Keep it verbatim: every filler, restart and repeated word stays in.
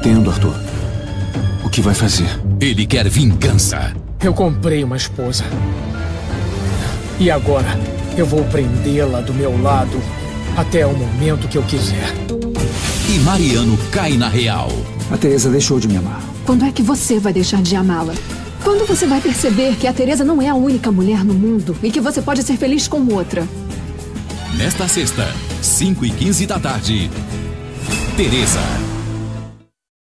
entendo, Arthur. O que vai fazer? Ele quer vingança. Eu comprei uma esposa. E agora eu vou prendê-la do meu lado até o momento que eu quiser. E Mariano cai na real. A Teresa deixou de me amar. Quando é que você vai deixar de amá-la? Quando você vai perceber que a Teresa não é a única mulher no mundo e que você pode ser feliz com outra? Nesta sexta, cinco e quinze da tarde, Teresa.